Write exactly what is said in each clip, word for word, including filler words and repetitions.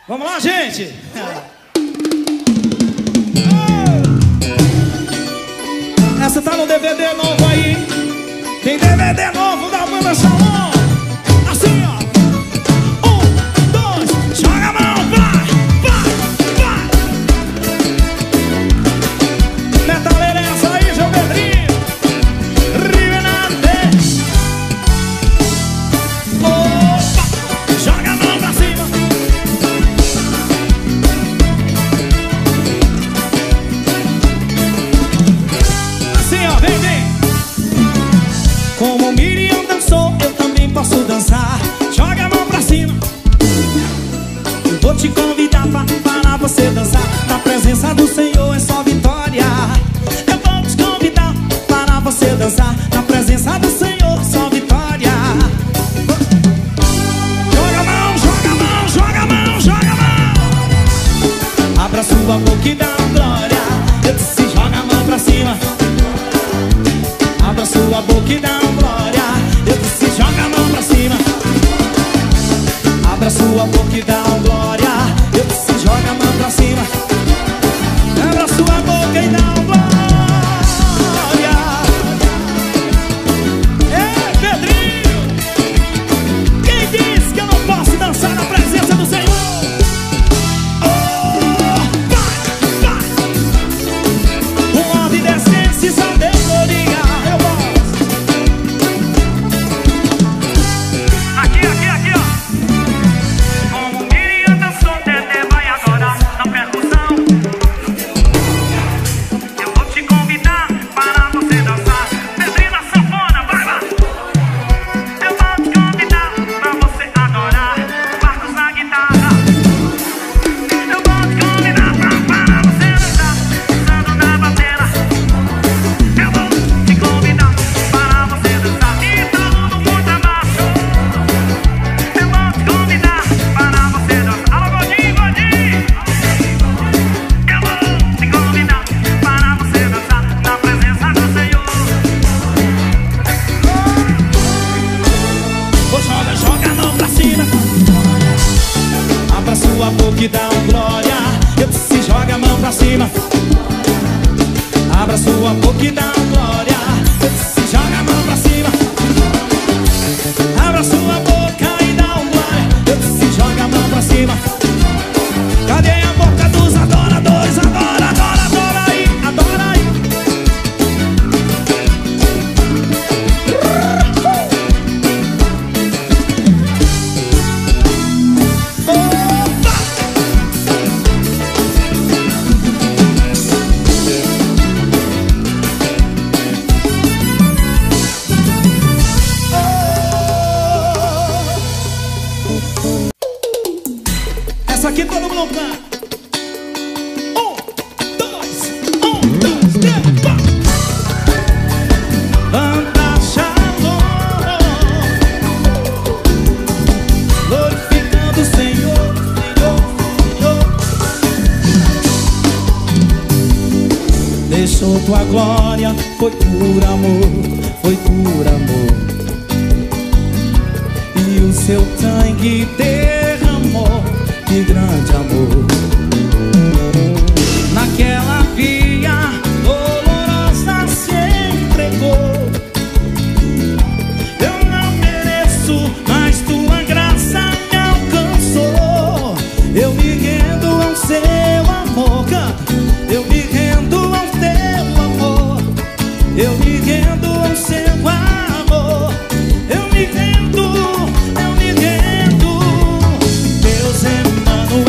Vamos lá, gente! Essa tá no D V D novo aí. Tem D V D novo da banda Shalom. Assim, ó. Um, dois, joga a mão, vai, vai, vai. Metaleira é essa aí, João Pedrinho. Rivenate. Opa, joga a mão pra cima. Assim, ó, vem, vem. Como Miriam dançou, eu também posso dançar. Joga a mão pra cima. Eu vou te convidar pra, para você dançar. Na presença do Senhor é só vitória. Eu vou te convidar para você dançar. Na presença do Senhor é só vitória. Joga a mão, joga a mão, joga a mão, joga a mão. Abra sua boca e dá glória. Eu disse joga a mão pra cima. Abra sua boca e dá glória. Eu disse joga a mão pra cima. Abra sua boca e dá glória. Eu disse joga a mão pra cima. Abra sua boca e dá glória. Ei, Pedrinho, quem disse que eu não posso dançar na presença do Senhor? Oh, vai, vai. Com ordem e decência e sabedoria eu posso. Aqui, aqui, aqui, ó. Como Miriam dançou, Dedé vai adorar na percussão. Eu vou te convidar para você dançar. Pedrinho na sanfona, vai lá. Eu vou te convidar para você adorar. Marcos na guitarra. Eu vou te convidar pra, para você dançar. Pisando na bateria. Eu vou te convidar para você dançar. E todo mundo contrabaixo. Eu vou te convidar para você dançar. Alô, Godinho, Godinho. Eu vou te convidar para você dançar na presença do Senhor. Vou joga, joga a mão pra cima. Abra sua boca e dá um glória. Eu disse joga a mão pra cima. Abra sua boca e dá um glória. Eu disse joga a mão pra cima. Abra sua boca e dá um glória. Eu disse joga a mão pra cima. Cadê a boca dos adoradores? Adora, adora, adora aí, adora aí. Opa! Essa aqui todo mundo canta. Um, dois, um, dois, três, quatro. Banda Shalom, glorificando o Senhor, Senhor, Senhor. Deixou tua glória, foi por amor, foi por amor. E o seu sangue derramou, que grande amor. Naquela via dolorosa se entregou. Eu não mereço, mas tua graça me alcançou. Eu me rendo ao seu amor. Eu me rendo ao teu amor. Eu me rendo ao seu amor. Eu me rendo, eu me rendo. Deus Emmanuel.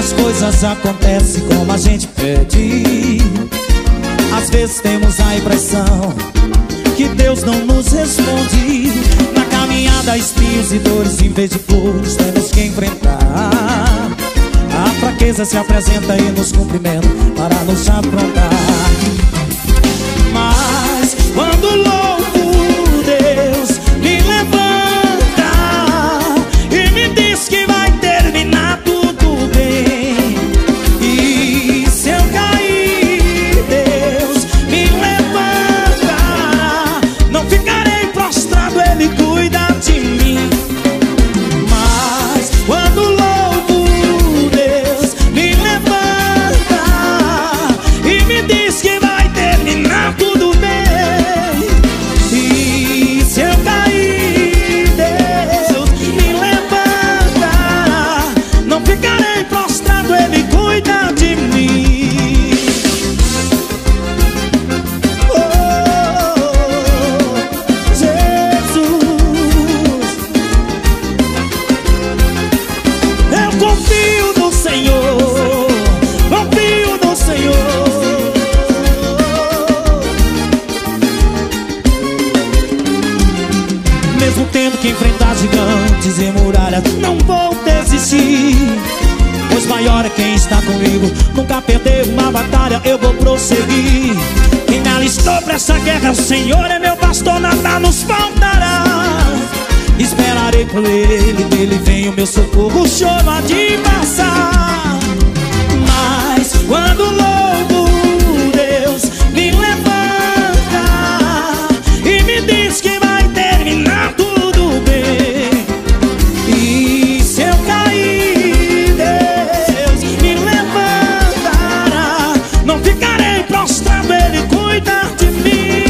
as coisas acontecem como a gente pede. Às vezes temos a impressão que Deus não nos responde. Na caminhada, espinhos e dores em vez de flores temos que enfrentar. A fraqueza se apresenta e nos cumprimenta para nos afrontar. Mas quando louvo Deus me levanta e me diz que vai terminar tudo bem. E se eu cair, Deus me levanta, não ficarei prostrado, Ele cuida de mim. Mas quando louvo Deus me levanta e me diz que vai terminar tudo bem. E se eu cair, Deus me levanta, não ficarei prostrado, Ele cuida de mim. Oh, Jesus, eu confio no Senhor, confio no Senhor. Mesmo tendo que enfrentar gigantes e muralhas, não vou desistir, pois maior é quem está comigo. Nunca perdeu uma batalha, eu vou prosseguir. Quem me alistou pra essa guerra, o Senhor é meu pastor, nada nos faltará. Esperarei por Ele, dele vem o meu socorro, o choro há de passar. Mas quando louvo Deus me levanta e me diz que vai terminar tudo bem. E se eu cair, Deus me levantará, não ficarei prostrado, Ele cuida de mim.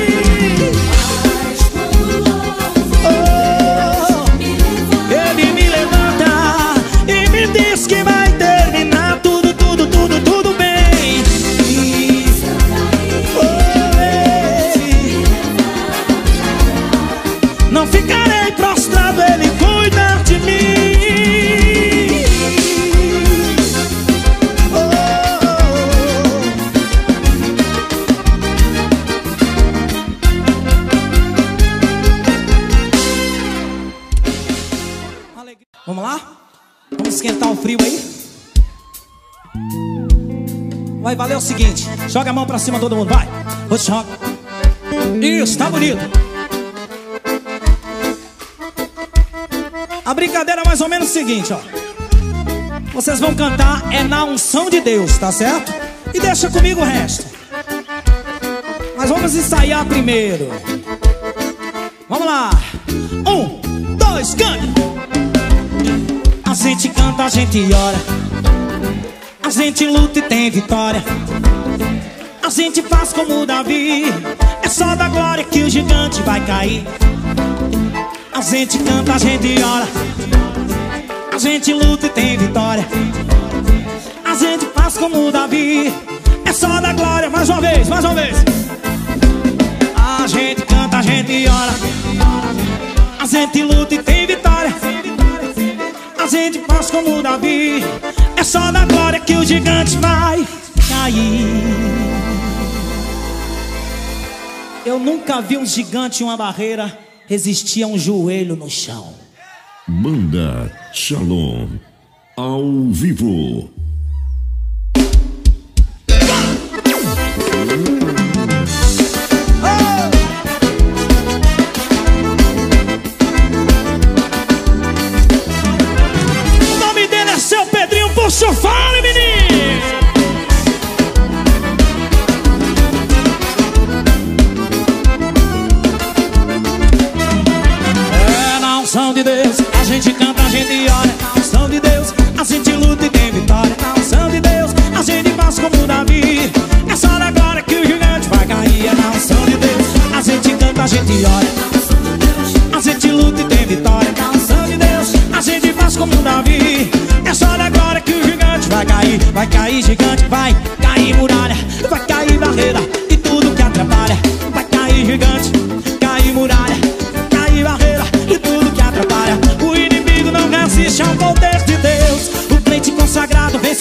Oh, Ele me levanta e me diz que vai terminar tudo, tudo, tudo, tudo bem. E oh, Ele, não ficarei prostrado, Ele cuida de mim. Oh, alegria. Vamos lá? Vamos esquentar o frio aí? Vai valer o seguinte: joga a mão pra cima todo mundo, vai. Joga. Isso, tá bonito. A brincadeira é mais ou menos o seguinte, ó. Vocês vão cantar é na unção de Deus, tá certo? E deixa comigo o resto. Mas vamos ensaiar primeiro. Vamos lá. Um, dois, cante. A gente canta, a gente ora, a gente luta e tem vitória. A gente faz como Davi, é só da glória que o gigante vai cair. A gente canta, a gente ora, a gente luta e tem vitória. A gente faz como Davi, é só da glória. Mais uma vez, mais uma vez. A gente canta, a gente ora, a gente luta e tem vitória. A gente faz como Davi, é só da glória que o gigante vai cair. Eu nunca vi um gigante em uma barreira resistir a um joelho no chão. Manda Shalom ao vivo. O nome dele é Seu Pedrinho, puxa o fole, menino. É na unção de Deus, a gente canta, a gente ora. Na unção de Deus, a gente luta e tem vitória. Na unção de Deus, a gente faz como Davi, é só da glória que o gigante vai cair. É na unção de Deus, a gente canta, a gente ora, a gente luta e tem vitória. Na unção de Deus, a gente faz como Davi, é só da glória que o gigante vai cair. Vai cair gigante, vai cair muralha, vai cair barreira e tudo que atrapalha. Vai cair gigante, cair muralha, cair barreira e tudo que atrapalha. O inimigo não resiste ao poder de Deus. O crente consagrado vem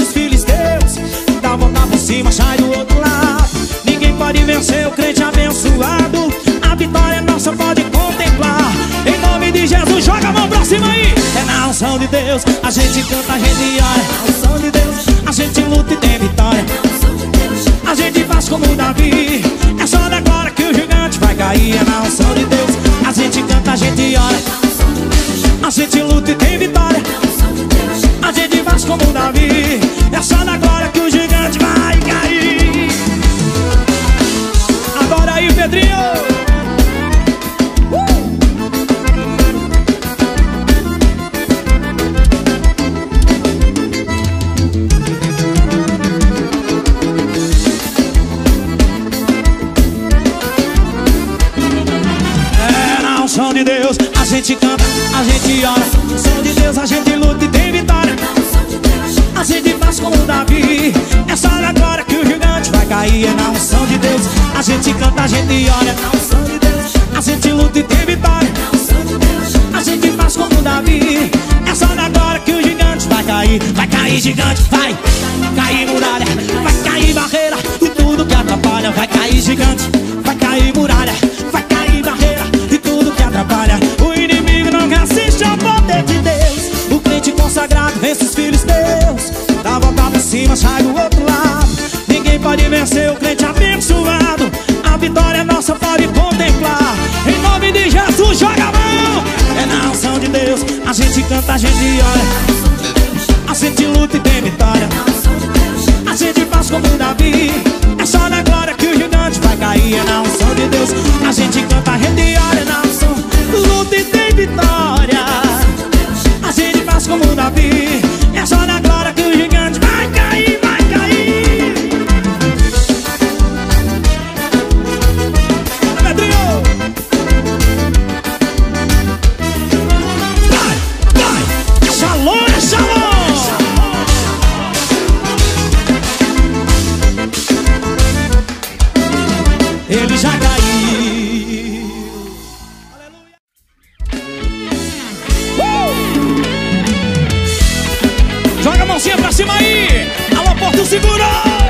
unção de Deus. A gente canta, a gente ora, na unção de Deus. A gente luta e tem vitória, na unção de Deus. A gente faz como Davi, é só da glória que o gigante vai cair. É na unção de Deus. A gente canta, a gente ora, na unção de Deus. A gente luta e tem vitória, na unção de Deus. A gente faz como Davi, é só da glória que o gigante vai cair. Agora aí, Pedrinho. Unção de Deus, a gente canta, a gente ora. Unção de Deus, a gente luta e tem vitória. A gente faz como Davi, é só agora que o gigante vai cair. É na unção de Deus, a gente canta, a gente ora. Na unção de Deus, a gente luta e tem vitória. A gente faz como Davi, é só agora que o gigante vai cair. Vai cair gigante, vai cair muralha, vai cair barreira e tudo que atrapalha. Vai cair gigante, vai cair muralha, vai cair barreira e tudo que atrapalha. O inimigo não resiste ao poder de Deus. O crente consagrado vence os filhos de Deus. Dá a volta pra cima, sai do outro lado. Ninguém pode vencer o crente abençoado. A vitória é nossa, pode contemplar. Em nome de Jesus, joga a mão. É na unção de Deus, a gente canta, a gente ora. A gente luta e tem vitória. A gente faz como Davi, é só na glória que o gigante vai cair. É na unção de Deus, a gente canta, a gente ora. É na unção, luta e tem vitória. A gente faz como Davi, é só na glória que o gigante vai cair, vai cair. Pedrinho! Vai, vai! Shalom, shalom! Ele já caiu. Aleluia. Uh! Joga a mãozinha pra cima aí. Alô, Porto Seguro.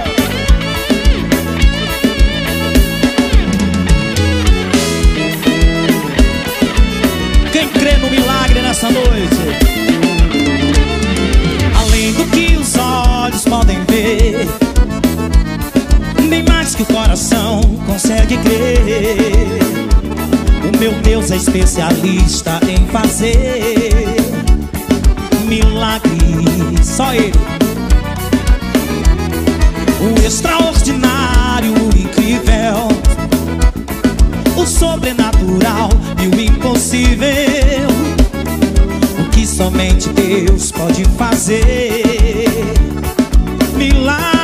Quem crê no milagre nessa noite? Além do que os olhos podem ver, nem mais que o coração consegue crer. O meu Deus é especialista em fazer milagres, só Ele. O extraordinário, o incrível, o sobrenatural e o impossível, o que somente Deus pode fazer. Milagres.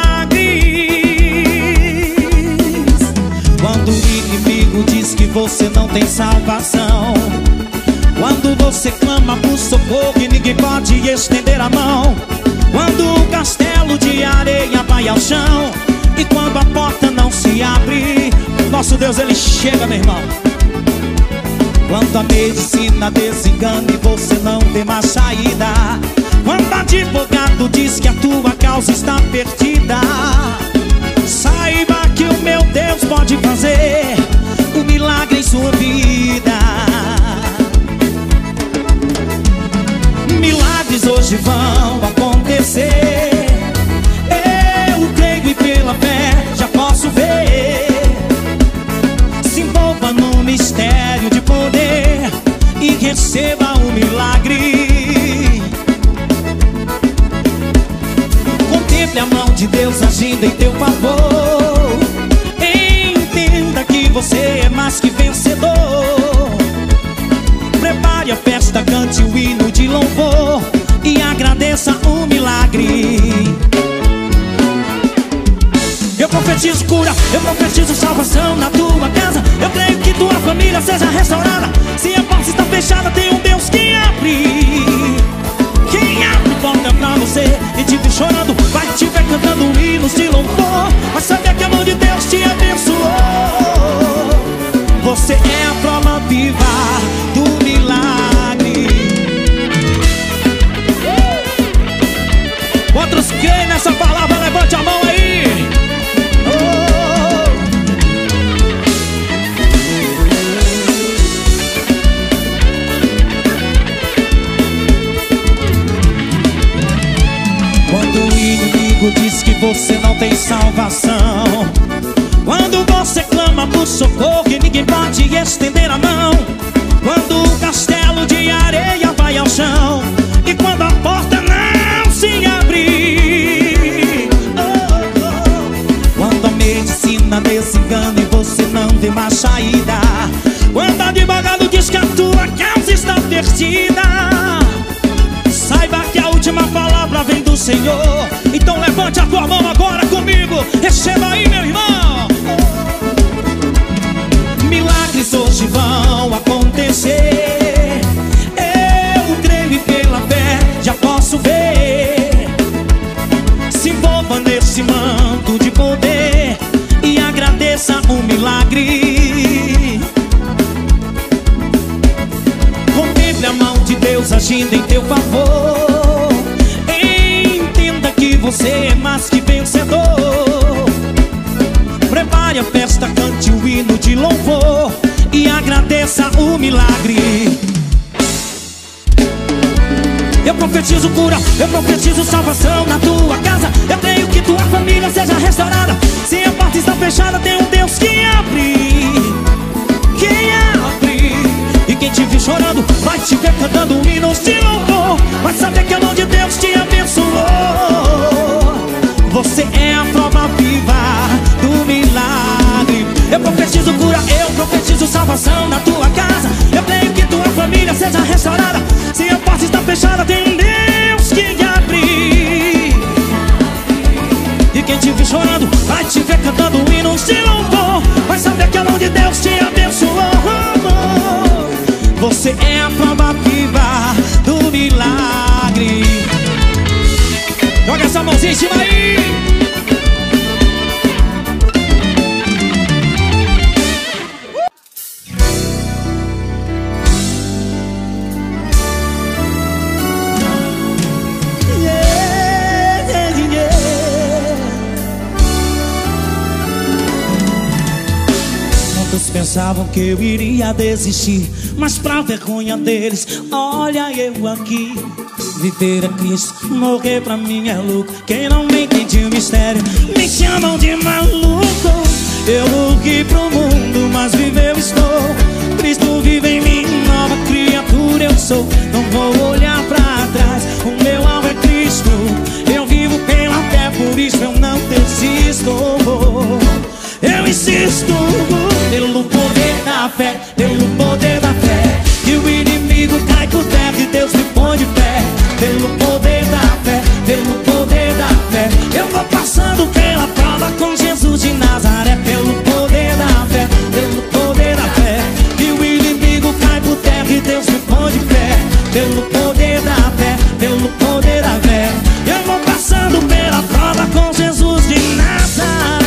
Quando o inimigo diz que você não tem salvação, quando você clama por socorro e ninguém pode estender a mão, quando o castelo de areia vai ao chão e quando a porta não se abre, nosso Deus, Ele chega, meu irmão. Quando a medicina desengana e você não tem mais saída, quando o advogado diz que a tua causa está perdida, saiba que o meu Deus pode fazer um milagre em sua vida. Milagres hoje vão acontecer. Eu creio e pela fé já posso ver. Se envolva no mistério de poder e receba um milagre. Contemple a mão de Deus agindo em teu favor. Entenda que você é mais que vencedor. Prepare a festa, cante o hino de louvor e agradeça o milagre. Eu profetizo cura, eu profetizo salvação na tua casa. Eu creio que tua família seja restaurada. Se a porta está fechada, tem um Deus que abre. Quem abre porta pra você e te ver chorando, vai te ver cantando hinos de louvor. Vai saber que a mão de Deus te abençoou. Você é a prova viva do milagre. Outros creem nessa palavra, levante a mão aí. inimigo diz que você não tem salvação. Quando você clama por socorro e ninguém pode estender a mão. Quando o castelo de areia vai ao chão e quando a porta não se abrir, oh, oh. Quando a medicina desengana e você não vê mais saída. Quando o advogado diz que a tua causa está perdida. Saiba que a última palavra vem do Senhor. Então levante a tua mão agora comigo. Receba aí, meu irmão. Milagres hoje vão acontecer. Eu creio e pela fé já posso ver. Se envolva nesse manto de poder e agradeça o milagre. Contemple a mão de Deus agindo em teu favor. Entenda que você é mais que vencedor. Prepare a festa, cante o hino de louvor e agradeça o milagre. Eu profetizo cura, eu profetizo salvação na tua casa. Eu creio que tua família seja restaurada. Se a porta está fechada, tem um Deus que abre. Quem abre. E quem te viu chorando vai te ver cantando hinos de louvor. Vai saber que a mão de Deus te abençoou. Você é a prova viva do milagre. Eu profetizo cura, eu profetizo salvação na tua casa. Eu creio que tua família seja restaurada. Se a porta está fechada, tem um Deus que abre. E quem te viu chorando vai te ver cantando hinos de louvor. Vai saber que a mão de Deus te abençoou. Você é a prova viva do milagre. Joga essa mãozinha em cima aí. Pensavam que eu iria desistir, mas pra vergonha deles, olha eu aqui. Viver é Cristo, morrer pra mim é lucro. Quem não me entende o mistério me chamam de maluco. Eu morri pro mundo, mas viver eu estou. Cristo vive em mim, nova criatura eu sou. Não vou olhar pra trás, o meu alvo é Cristo. Eu vivo pela fé, por isso eu não desisto. Eu insisto, pelo poder da fé, pelo poder da fé, que o inimigo cai por terra e Deus me põe de pé. Pelo poder da fé, pelo poder da fé, eu vou passando pela prova com Jesus de Nazaré. Pelo poder da fé, pelo poder da fé, que o inimigo cai por terra e Deus me põe de pé. Pelo poder da fé, pelo poder da fé, eu vou passando pela prova com Jesus de Nazaré.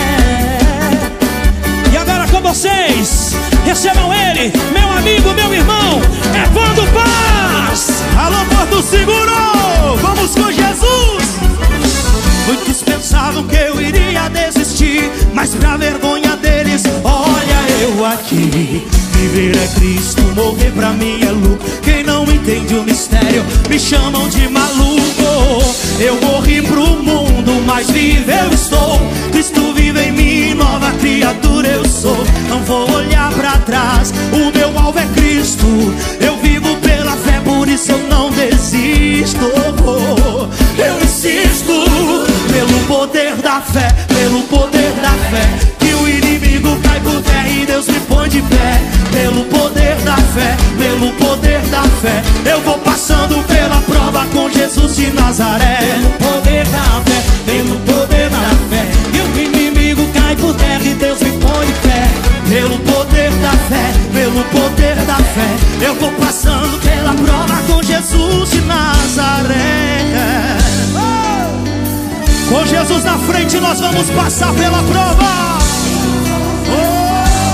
Vocês recebam ele, meu amigo, meu irmão, Evandro Paz. Alô, Porto Seguro, vamos com Jesus. Muitos pensavam que eu iria desistir, mas pra vergonha deles, olha eu aqui. Viver é Cristo, morrer pra mim é lucro. Quem não entende o mistério me chamam de maluco. Eu morri pro mundo, mas vivo eu estou. Cristo vive em mim, nova criatura eu sou. Não vou olhar pra trás, o meu alvo é Cristo. Eu vivo pela fé, por isso eu não desisto. Eu insisto, pelo poder da fé, pelo poder da fé, que o inimigo cai por terra e Deus me põe de pé. Pelo poder da fé, pelo poder da fé, eu vou passando pela prova com Jesus de Nazaré. Pelo poder da fé, pelo poder da fé, que o inimigo cai por terra e Deus me põe de pé. Pelo poder da fé, pelo poder da fé, eu vou passando pela prova com Jesus de Nazaré. Com Jesus na frente nós vamos passar pela prova. Oh!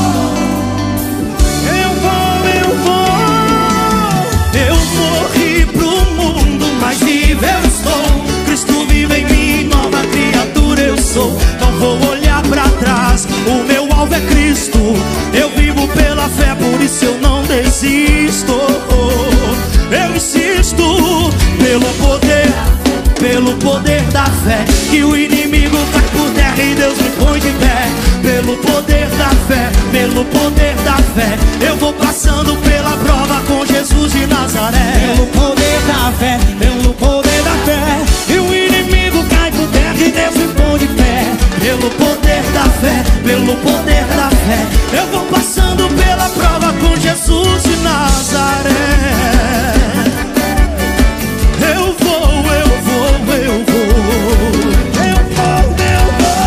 Eu morri pro mundo, mas vivo eu estou. Cristo vive em mim, nova criatura eu sou. Não vou olhar pra trás, o meu alvo é Cristo. Eu vivo pela fé, por isso eu não desisto. Eu insisto, pelo poder, pelo poder da fé, que o inimigo cai por terra e Deus me põe de pé. Pelo poder da fé, pelo poder da fé, eu vou passando pela prova com Jesus de Nazaré. Pelo poder da fé, pelo poder da fé, e o inimigo cai por terra e Deus me põe de pé. Pelo poder da fé, pelo poder da fé, eu vou passando pela prova com Jesus de Nazaré. Eu vou, eu vou, eu vou, eu vou, eu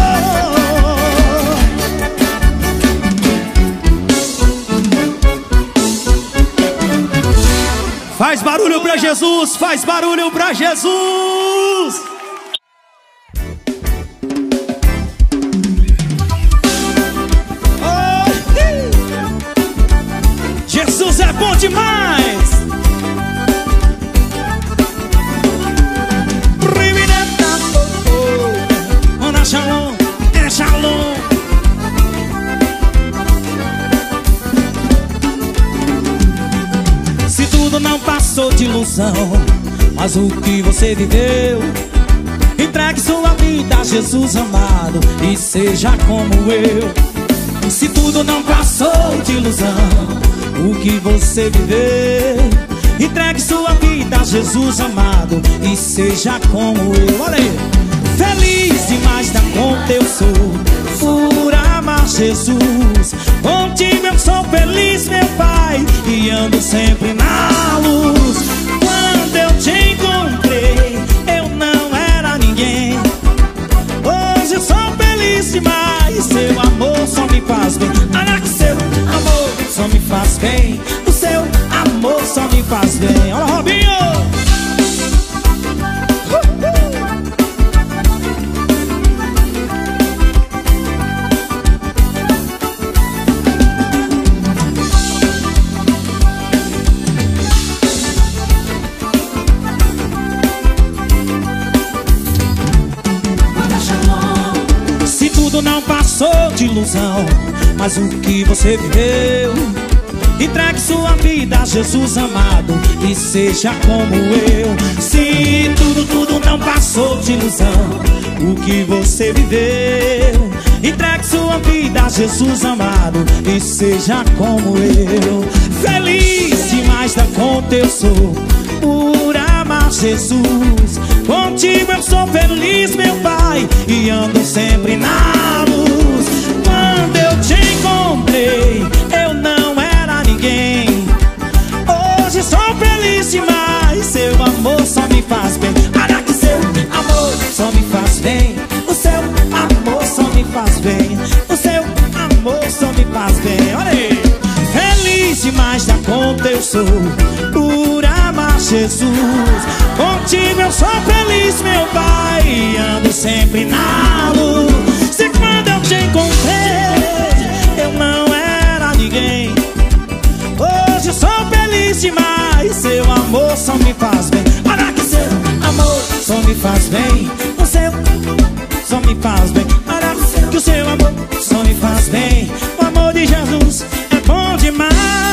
vou. Faz barulho pra Jesus, faz barulho pra Jesus. Jesus é bom demais. Ana Shalom, é Shalom. Se tudo não passou de ilusão, mas o que você viveu, entregue sua vida a Jesus amado e seja como eu. Se tudo não passou de ilusão, o que você viveu, entregue sua vida a Jesus amado e seja como eu. Olha aí. Feliz demais da conta eu sou, por amar Jesus. Contigo eu sou feliz, meu Pai, e ando sempre na luz. Quando eu te encontrei, eu não era ninguém. Hoje eu sou feliz demais, seu amor só me faz bem. Olha que seu amor só me faz bem, o seu amor só me faz bem. Olha, Robinho! Se tudo não passou de ilusão, mas o que você viveu, entregue sua vida a Jesus amado e seja como eu. Se tudo, tudo não passou de ilusão, o que você viveu, entregue sua vida a Jesus amado e seja como eu. Feliz demais da conta eu sou, por amar Jesus. Contigo eu sou feliz, meu Pai, e ando sempre na luz. Quando eu te encontrei, eu não era ninguém. Hoje sou feliz demais, seu amor só me faz bem. Olha que seu amor só me faz bem, o seu amor só me faz bem, o seu amor só me faz bem. Olha aí. Feliz demais da conta eu sou, por amar Jesus. Contigo eu sou feliz, meu Pai, e ando sempre na luz. Se quando eu te encontrei, eu não era ninguém. Hoje eu sou feliz demais, seu amor só me faz bem. Olha que seu amor só me faz bem, o seu só me faz bem. Olha que o seu amor só me faz bem. O amor de Jesus é bom demais.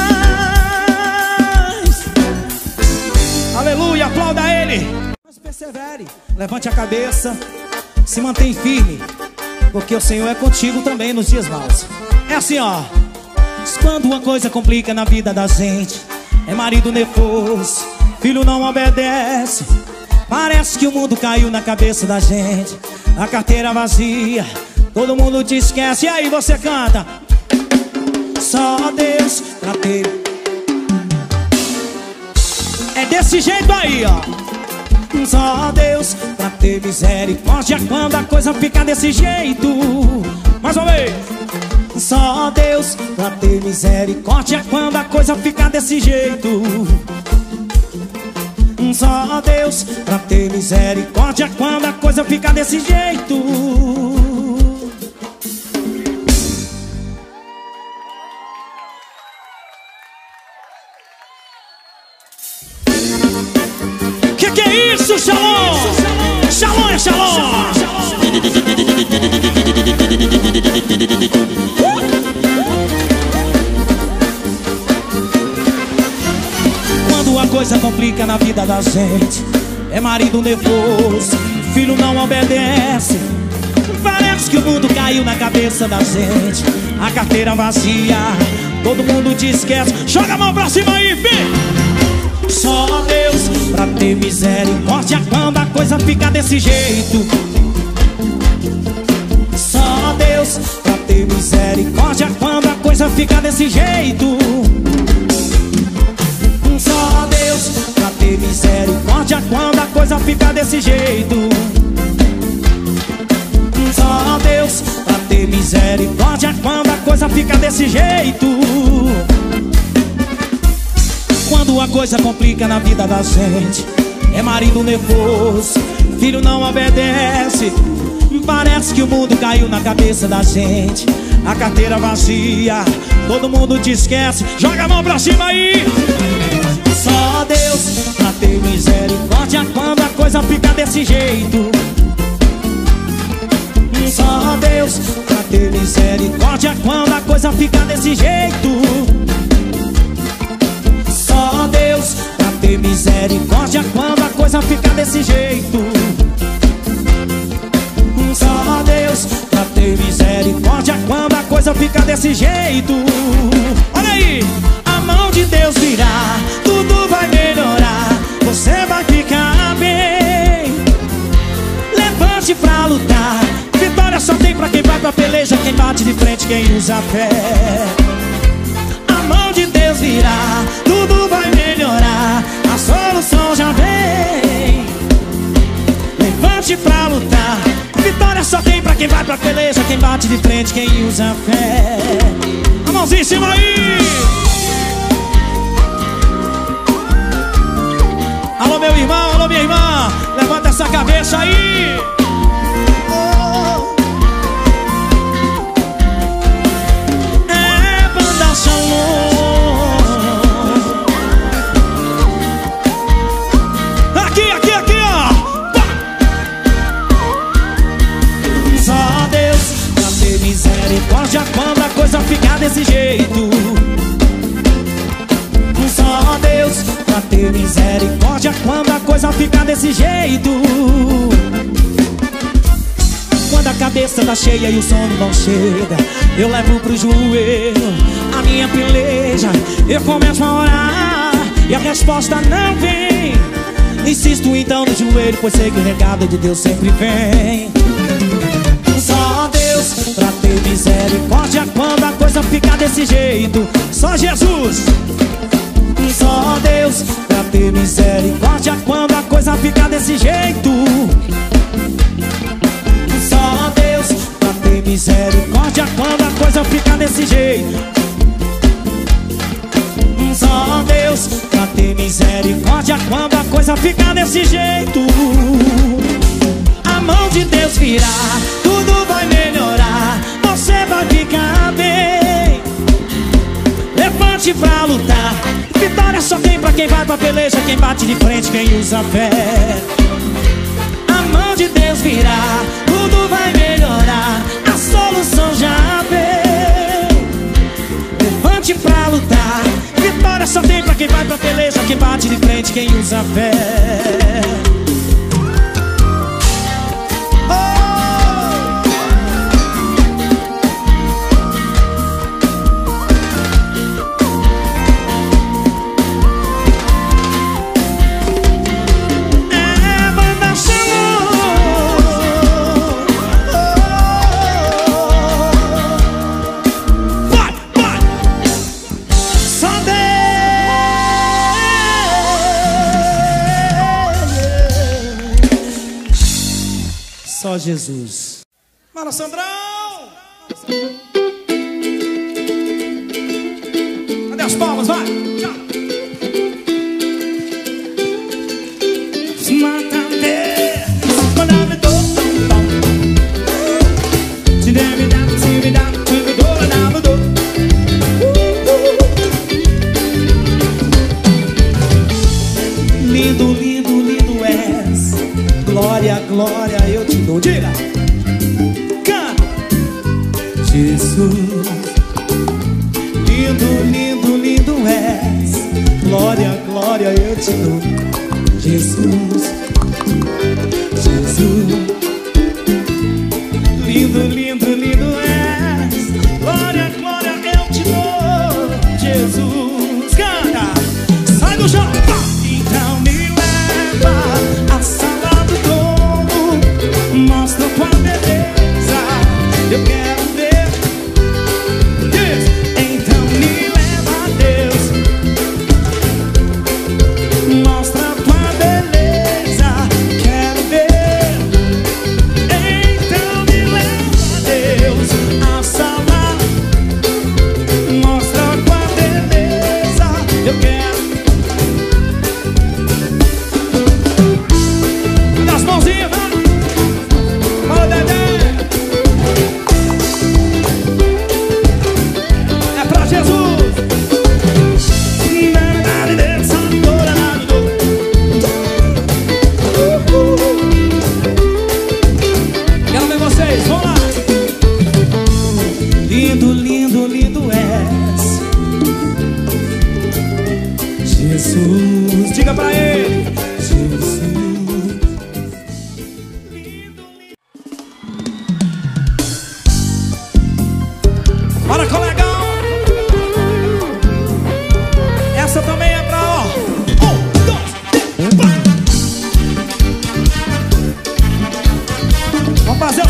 Aleluia, aplauda Ele. Mas persevere, levante a cabeça, se mantém firme, porque o Senhor é contigo também nos dias maus. É assim, ó. Quando uma coisa complica na vida da gente, é marido nervoso, filho não obedece, parece que o mundo caiu na cabeça da gente, a carteira vazia, todo mundo te esquece. E aí você canta: só Deus pra ter. É desse jeito aí, ó. Só Deus pra ter misericórdia quando a coisa fica desse jeito. Mais uma vez. Só Deus pra ter misericórdia quando a coisa fica desse jeito. Só Deus pra ter misericórdia quando a coisa fica desse jeito. Que que é isso, Shalom? Shalom é Shalom. Quando a coisa complica na vida da gente, é marido nervoso, filho não obedece. Parece que o mundo caiu na cabeça da gente. A carteira vazia, todo mundo te esquece. Joga a mão pra cima aí, filho. Só Deus pra ter misericórdia quando a coisa fica desse jeito. Só Deus pra ter misericórdia quando a coisa fica desse jeito. Só Deus pra ter misericórdia quando a coisa fica desse jeito. Só Deus pra ter misericórdia quando a coisa fica desse jeito. Quando a coisa complica na vida da gente, é marido nervoso, filho não obedece. Parece que o mundo caiu na cabeça da gente. A carteira vazia, todo mundo te esquece. Joga a mão pra cima aí. Só Deus pra ter misericórdia quando a coisa fica desse jeito. Só Deus pra ter misericórdia quando a coisa fica desse jeito. Só Deus pra ter misericórdia quando a coisa fica desse jeito. Só Deus pra ter misericórdia quando a coisa fica desse jeito. Olha aí, a mão de Deus virá, tudo vai melhorar, você vai ficar bem. Levante pra lutar, vitória só tem pra quem vai pra peleja, quem bate de frente, quem usa fé. A mão de Deus virá, tudo vai melhorar, a solução já vem. Levante pra lutar, vitória só tem pra quem vai pra peleja, quem bate de frente, quem usa fé. A mãozinha em cima aí. Alô meu irmão, alô minha irmã, levanta essa cabeça aí. É Banda Shalom. Aqui, aqui, aqui, ó. Só Deus pra ter misericórdia quando a coisa ficar desse jeito. Só Deus pra ter misericórdia quando a coisa ficar desse jeito. Quando a cabeça tá cheia e o sono não chega, eu levo pro joelho a minha peleja. Eu começo a orar e a resposta não vem. Insisto então no joelho, pois sei que o recado de Deus sempre vem. Só Deus pra ter misericórdia quando a coisa fica desse jeito. Só Jesus. Só Deus pra ter misericórdia quando a coisa fica desse jeito. Só Deus pra ter misericórdia quando a coisa fica desse jeito. Só Deus pra ter misericórdia quando a coisa fica desse jeito. A mão de Deus virá, tudo vai melhorar, você vai ficar bem. Levante pra lutar, vitória só tem pra quem vai pra peleja, quem bate de frente, quem usa fé. A mão de Deus virá, tudo vai melhorar, a solução já veio. Levante pra lutar, vitória só tem pra quem vai pra peleja, quem bate de frente, quem usa fé. Só Jesus. Mano Sandrão! Cadê as palmas? Vai! Tchau! Lindo, lindo, lindo és. Glória, glória, eu te dou. Diga! Canta! Jesus, lindo, lindo, lindo és. Glória, glória, eu te dou. Jesus, Jesus.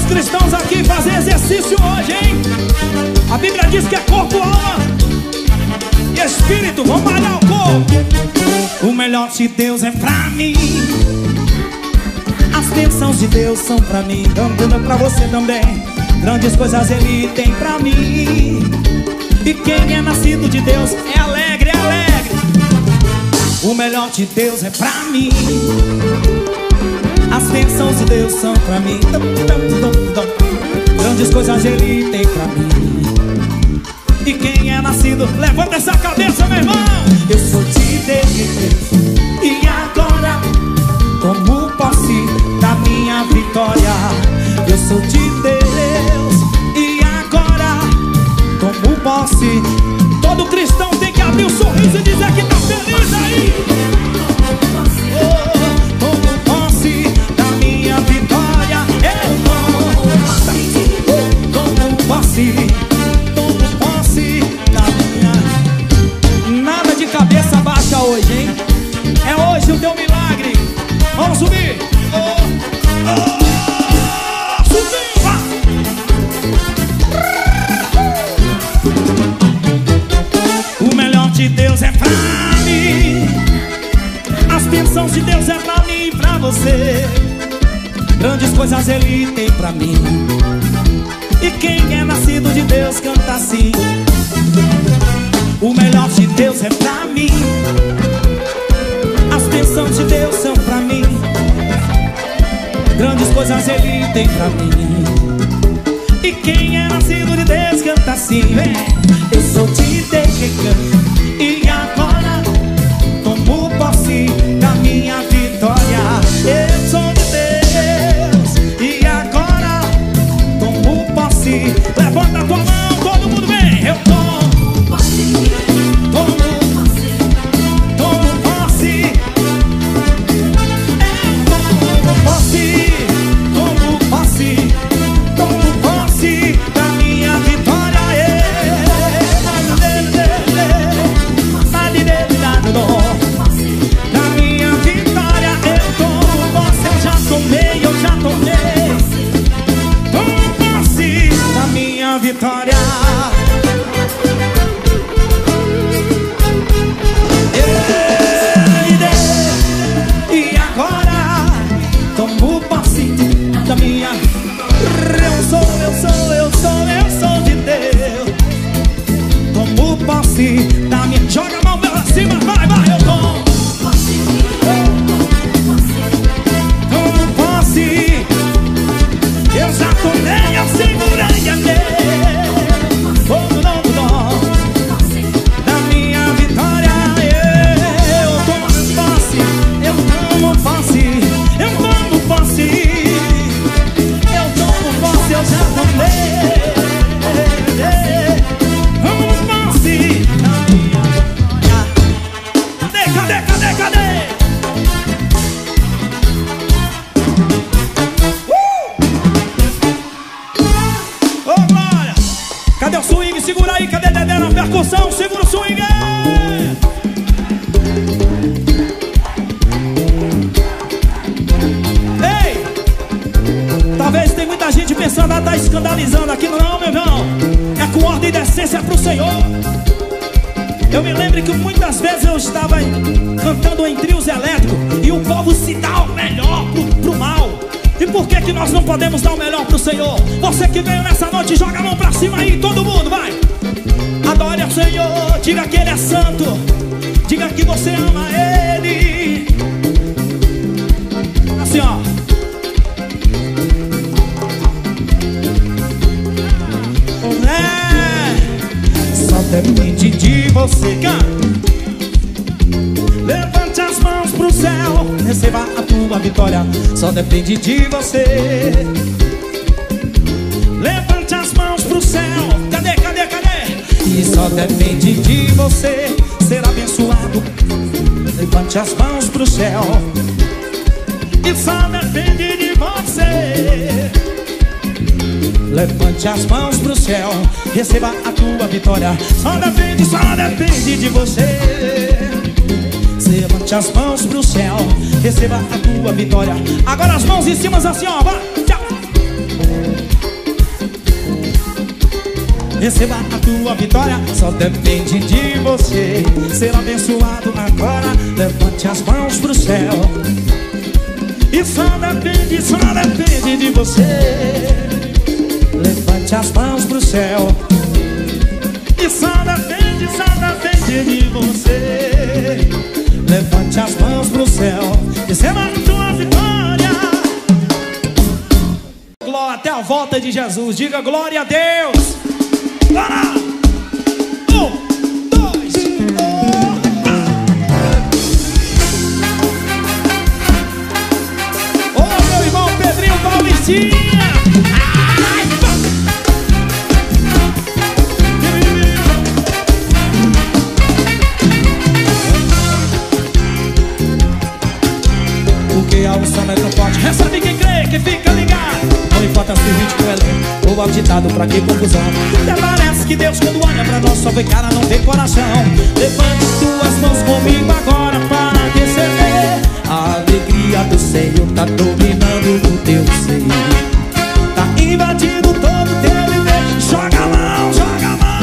cristãos aqui fazer exercício hoje, hein? A Bíblia diz que é corpo, alma e espírito. Vamos malhar o corpo. O melhor de Deus é pra mim. As bênçãos de Deus são pra mim, dando pra você também. Grandes coisas Ele tem pra mim. E quem é nascido de Deus é alegre, é alegre. O melhor de Deus é pra mim. As bênçãos de Deus são pra mim. Grandes coisas Ele tem pra mim. E quem é nascido, levanta essa cabeça, meu irmão. Eu sou de Deus e agora tomo posse da minha vitória. Eu sou de Deus e agora tomo posse. Todo cristão tem que abrir o sorriso e dizer que tá feliz aí. Oh, tomo posse da minha vitória. Eu tomo posse, tomo posse, tomo posse da minha. Nada de cabeça baixa hoje, hein? É hoje o teu milagre. Vamos subir. Oh, oh, subir, vá. O melhor de Deus é pra mim. As bênçãos de Deus é pra mim e pra você. Grandes coisas Ele tem pra mim. E quem é nascido de Deus canta assim. O melhor de Deus é pra mim. As bênçãos de Deus são pra mim. Grandes coisas Ele tem pra mim. E quem é nascido de Deus canta assim. Vem. Eu sou de Deus e agora tomo posse da minha vitória. Eu sou de Deus e agora tomo posse. Levanta a tua mão, todo mundo vem. Eu tomo posse, tomo posse, tomo posse. Eu tomo posse, tomo posse, tomo posse da minha vitória. Da minha vitória eu tomo posse. Eu já tomei, eu já tomei. Tomo posse da minha vitória. E agora tomo posse da minha. Eu sou, eu sou, eu sou, eu sou de Deus. Tomo posse da minha. Joga a mão pra cima, vai, vai, eu tomo posse. Tomo posse. Eu já tomei, eu segurei a Deus. Oh, não, não. Da minha vitória eu tomo posse. Eu tomo posse. Eu tomo posse. Eu tomo posse, eu já tomei. Tomo posse da minha vitória. Cadê, cadê, cadê, cadê? Ô, oh, glória! Cadê o swing? Segura aí, cadê Dedé na percussão? Segura o swing! Ei! Talvez tem muita gente pensando, ah, tá escandalizando aquilo. Não, meu irmão. É com ordem e decência pro Senhor. Eu me lembro que muitas vezes eu estava cantando em trios elétricos e o povo se dá o melhor pro, pro mal. E por que que nós não podemos dar o melhor pro Senhor? Você que veio nessa noite, joga a mão pra cima aí, todo mundo, vai! Adore ao Senhor, diga que Ele é santo, diga que você ama Ele. Assim, ó. Só depende de você, cara. Levante as mãos pro céu, receba a tua vitória. Só depende de você. Levante as mãos pro céu. Cadê, cadê, cadê? E só depende de você ser abençoado. Levante as mãos pro céu. E só depende de você. Levante as mãos pro céu, receba a tua vitória. Só depende, só depende de você. Levante as mãos pro céu, receba a tua vitória. Agora as mãos em cima assim, ó, vai. Tchau. receba a tua vitória. Só depende de você ser abençoado agora. Levante as mãos pro céu. E só depende, só depende de você. Levante as mãos pro céu. E só depende, só depende de você. Levante as mãos pro céu. Receba a tua vitória. Glória até a volta de Jesus. Diga glória a Deus. Bora! Um, dois, oh. Ô, meu irmão Pedrinho Paulistinha. Porque a unção é tão forte. Recebe quem crê, quem fica ligado. Não importa se o ritmo é lento ou agitado, pra que confusão. Até parece que Deus quando olha pra nós só vê cara, não vê coração. Levante tuas mãos comigo agora para receber. A alegria do Senhor tá dominando o teu ser. Tá invadindo todo o teu viver. Joga a mão, joga a mão.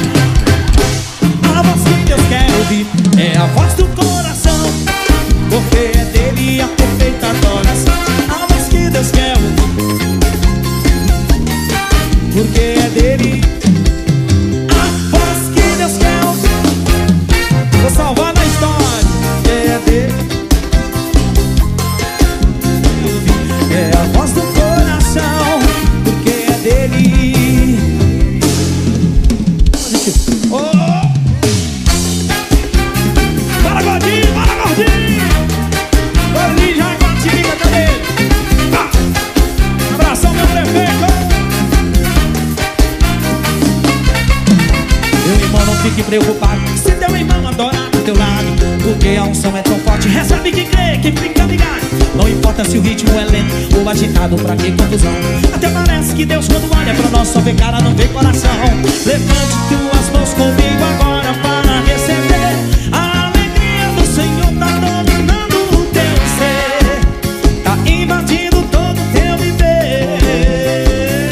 A voz que Deus quer ouvir é a voz do coração, porque é dele a perfeita adoração. A voz que Deus quer ouvir, porque é dele a voz que Deus quer ouvir. Vou salvar na história. É dele, é a voz do coração, porque é dele. Oh! Bora, gordinho, bora, gordinho. Gordinho já enquanto se liga, cadê ele? Ah! Abração, meu prefeito. Meu irmão, não fique preocupado se teu irmão adorar do teu lado, porque a unção é tão forte. Recebe quem crê, quem fica ligado. Não importa se o ritmo é lento ou agitado, pra que confusão. Até parece que Deus quando olha pra nós só vê cara, não vê coração. Levante tuas mãos comigo agora para receber. A alegria do Senhor tá dominando o teu ser. Tá invadindo todo o teu viver.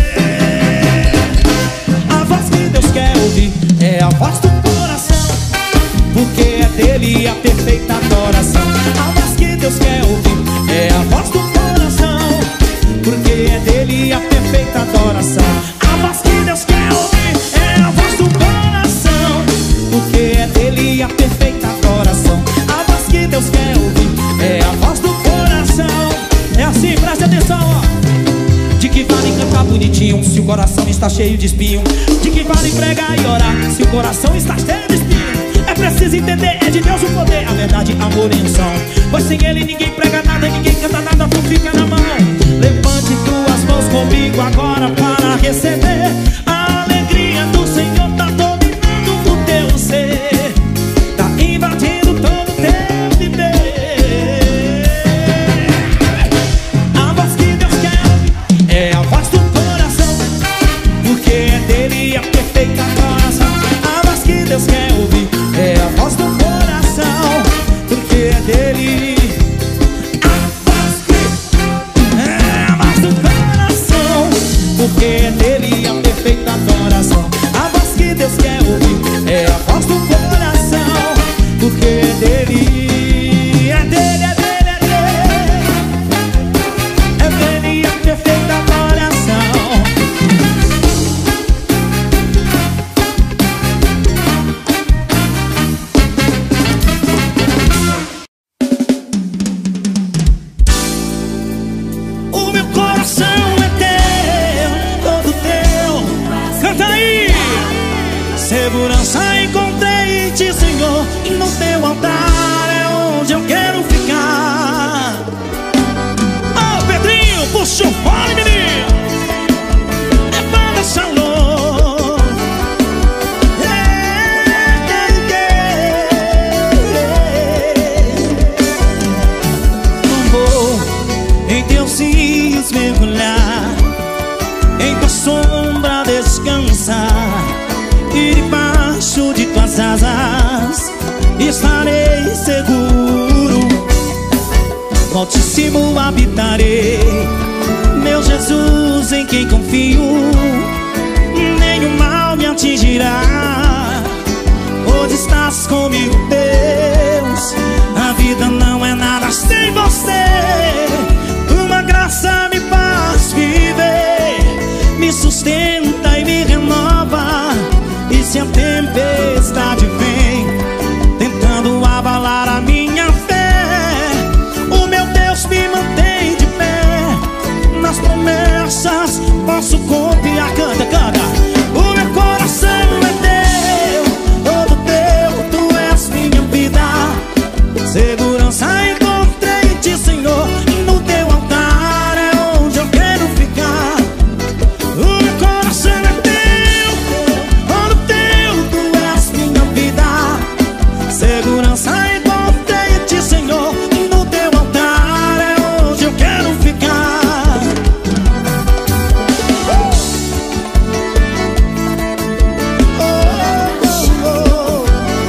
A voz que Deus quer ouvir é a voz do coração, porque é dele a perfeita adoração. A voz que Deus quer ouvir é a voz do coração, porque é dele a perfeita adoração. A voz que Deus quer ouvir é a voz do coração, porque é dele a perfeita adoração. A voz que Deus quer ouvir é a voz do coração. É assim, preste atenção, ó. De que vale cantar bonitinho se o coração está cheio de espinho? De que vale pregar e orar se o coração está cheio de espinho? É preciso entender, é de Deus o poder, a verdade, amor e unção. Pois sem ele ninguém prega nada, ninguém canta nada, tudo fica na mão. Levante tuas mãos comigo agora para receber. A alegria do Senhor tá dominando o teu ser. Tá invadindo todo o teu viver. A voz que Deus quer ouvir é a voz do coração, porque é dele a perfeita adoração. A voz que Deus quer ouvir é a voz do coração, porque é dele a voz que é a voz do coração, porque é dele a perfeita adoração. A voz que Deus quer ouvir é a voz do coração, porque é dele, é dele, é dele, é dele, é dele a perfeita adoração. O meu coração é teu, todo teu. Canta aí! Segurança encontrei em ti, Senhor, e no teu altar é onde eu quero ficar. Ô, Pedrinho, puxa o fone, menino. É banda Shalom. Yeah, yeah, yeah. Vou em teus rios mergulhar, em tua sombra descansar, e debaixo de tuas asas estarei seguro. No Altíssimo habitarei, meu Jesus em quem confio. Nenhum mal me atingirá. Hoje estás comigo, Deus. A vida não é nada sem você. Tua graça me faz viver, me sustenta e me renova. E se a tempestade vem tentando abalar a minha fé, o meu Deus me mantém de pé. Nas promessas posso confiar. Canta, canta. O meu coração é teu, todo teu, tu és minha vida. Segurança encontrei em ti, Senhor. No teu altar é onde eu quero ficar. O meu coração é teu, todo teu, tu és minha vida. Segurança encontrei em ti, Senhor. No teu altar é onde eu quero ficar. Oh, oh, oh.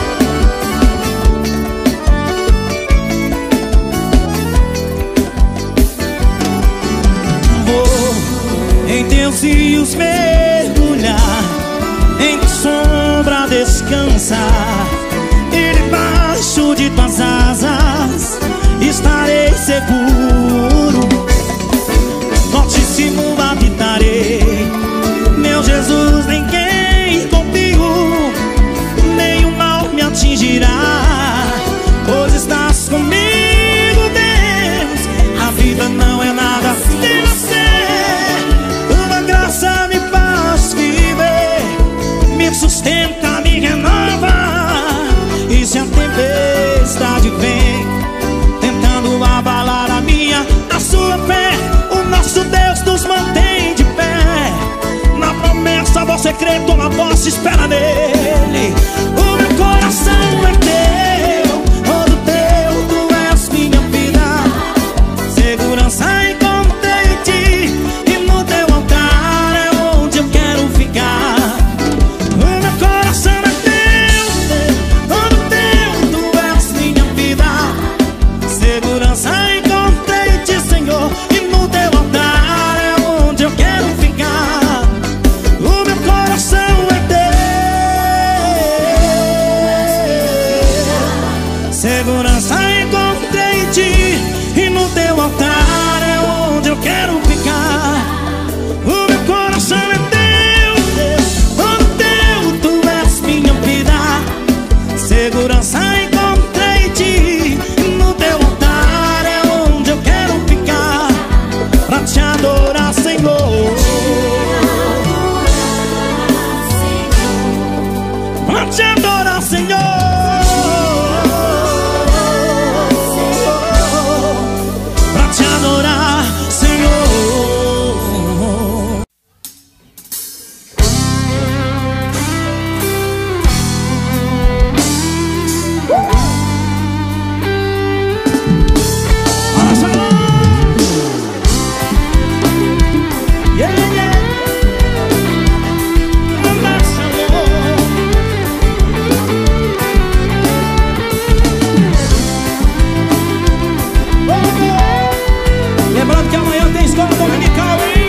Vou em teus rios mergulhar, em tua sombra descansar, e debaixo de tuas asas estarei seguro. Fortíssimo habitarei, meu Jesus, ninguém confio, nenhum mal me atingirá. Pois estás comigo, Deus. A vida não é nada sem você. Tua graça me faz viver, me sustenta, me renova. E se a tempestade vem tentando abalar a minha, a sua fé, o nosso Deus nos mantém de pé. Na promessa você crê, toma posse, espera nele. O meu coração é teu, todo teu, tu és minha vida. Segurança encontrei em ti, e no teu altar é onde eu quero ficar. O meu coração é teu, todo teu, tu és minha vida. Segurança encontrei em ti, Senhor, e no teu altar é onde eu quero ficar. O meu coração é teu. Segurança encontrei em ti, e no teu altar é onde eu quero ficar. O meu coração é teu, Deus, todo teu, tu és minha vida. Segurança encontrei em ti, e no teu altar é onde eu quero ficar. Pra te adorar, Senhor. Pra te adorar, Senhor. Pra te adorar, Senhor. Fala, Shalom. Yeah, yeah. Fala, Shalom. Oh, oh. Lembrando que amanhã tem escola dominical, hein?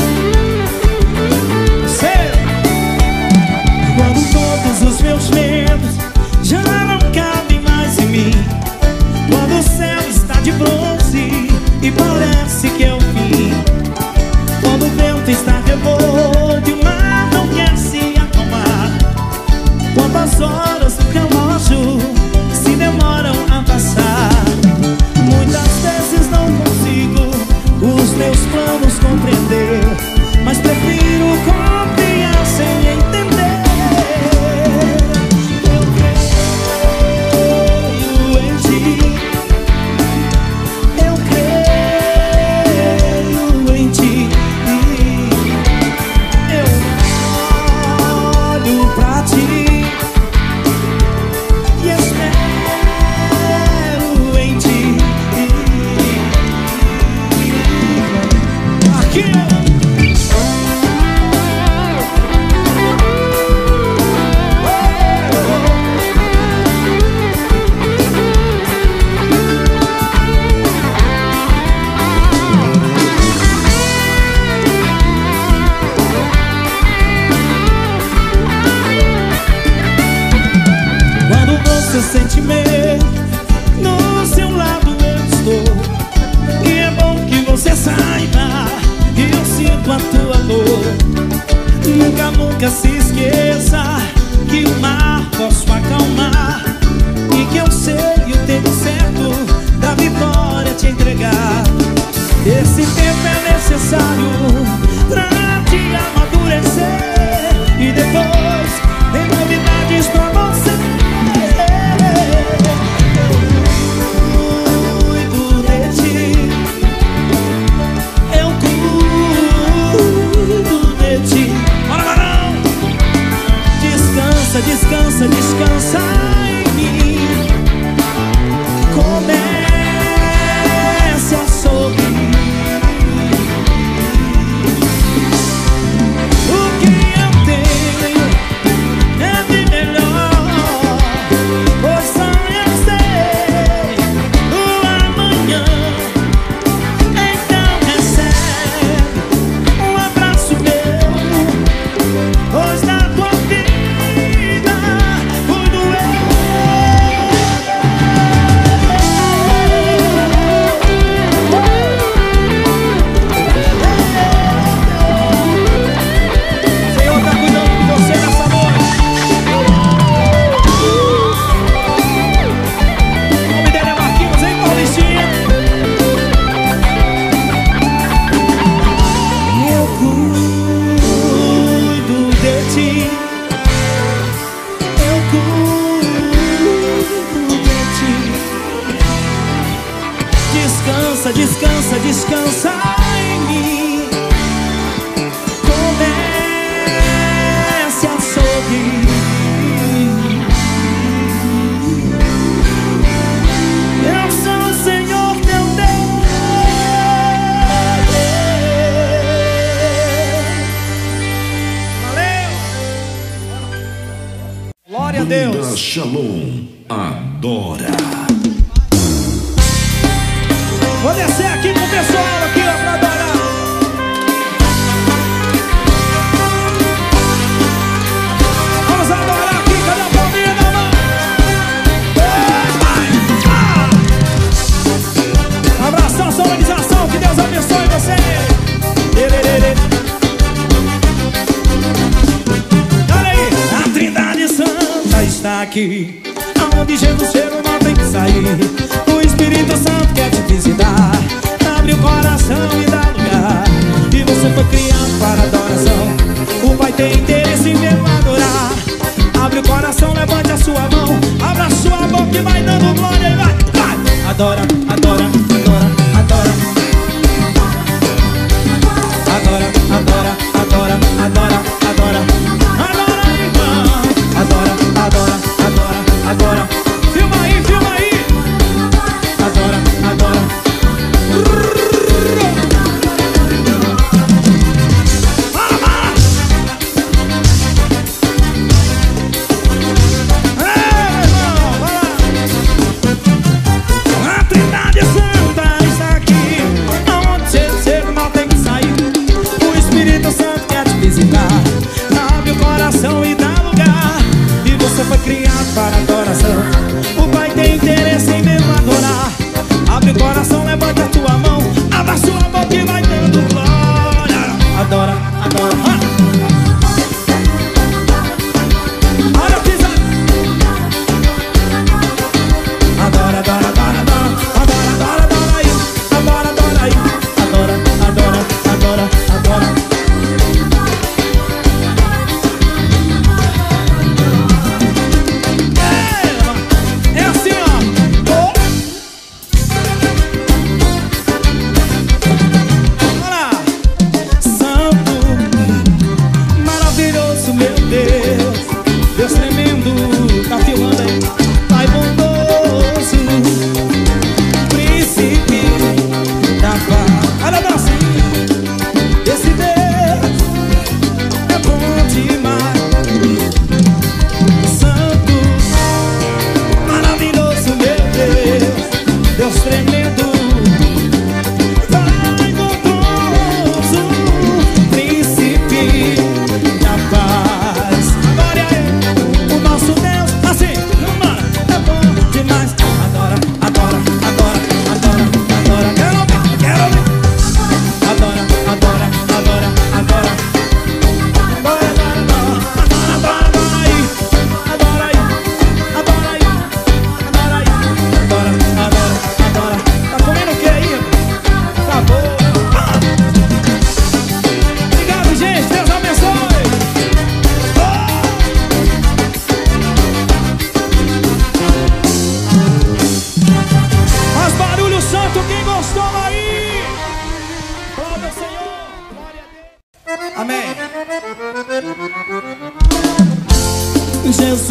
Sério. Quando todos os meus medos já não cabem mais em mim, quando o céu está de bronze e parece que é o fim, quando o vento está revolto e o mar não quer se acalmar, quando as horas do relógio se demoram a passar, muitas vezes não consigo os meus planos compreender, mas prefiro confiar sem entender. Eu creio em ti, eu creio Nunca se esqueça que o mar posso acalmar e que eu sei o tempo certo da vitória te entregar. Esse tempo é necessário pra te amadurecer e depois tem novidades pra você. Descansa, descansa em mim. Comece a sorrir. O que eu tenho é de melhor, pois só eu sei o amanhã. Então recebe um abraço meu, pois na tua vida descansa, descansa em mim. Comece a sorrir. Eu sou o Senhor teu Deus. Valeu. Glória a Deus. Banda Shalom adora. Vou descer aqui com o pessoal aqui, ó, pra adorar. Vamos adorar aqui, cadê a palminha da mão? Ah! Abração, solidarização, que Deus abençoe você. Olha aí, a Trindade Santa está aqui, aonde Jesus chega não tem que sair. O Espírito Santo quer te visitar. Abre o coração e dá lugar. E você foi criado para adoração. O Pai tem interesse em ver adorar. Abre o coração, levante a sua mão, abra a sua boca e vai dando glória e vai, vai. Adora, adora, adora, adora. Adora, adora, adora, adora, adora. Adora, irmão. Adora, adora, adora, adora. Filma aí, filma aí. Adora, adora.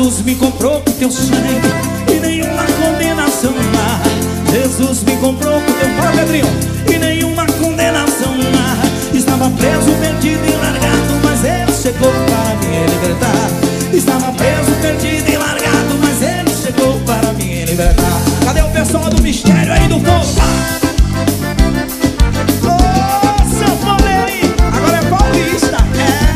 Jesus me comprou com teu sangue e nenhuma condenação há. Jesus me comprou com teu... Fala, Pedrinho. E nenhuma condenação há. Estava preso, perdido e largado, mas ele chegou para me libertar. Estava preso, perdido e largado, mas ele chegou para me libertar. Cadê o pessoal do mistério aí do povo? Ô, seu Paulinho, agora é paulista. É.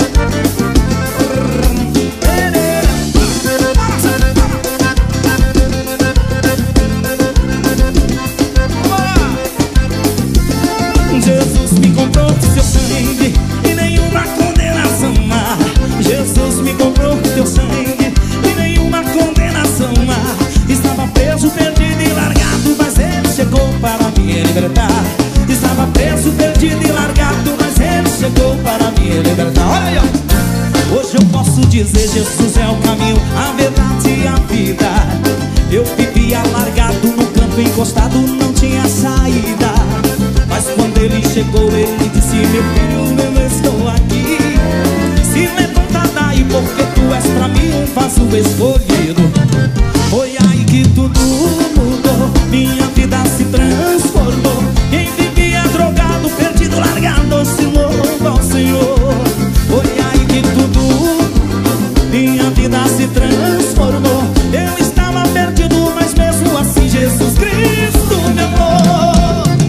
Jesus me comprou com seu sangue e nenhuma condenação há. Jesus me comprou com teu sangue e nenhuma condenação há. Estava preso, perdido e largado, mas ele chegou para me libertar. Estava preso, perdido e largado, mas ele chegou para me libertar. Olha aí, ó. Hoje eu posso dizer, Jesus é o caminho, a verdade e a vida. Eu vivia largado no canto, encostado, não tinha saída. Mas quando ele chegou, ele disse: meu filho, eu estou aqui. Se levanta daí, porque tu és pra mim um vaso escolhido. Foi aí que tudo mudou, minha vida se transformou. Quem vivia drogado, perdido, largado, se louva ao Senhor. Foi aí que tudo, minha vida se transformou. Eu estava perdido, mas mesmo assim Jesus Cristo me amou.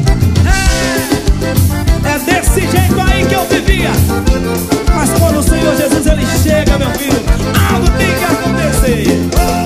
Desse jeito aí que eu vivia. Mas quando o Senhor Jesus ele chega, meu filho, algo tem que acontecer.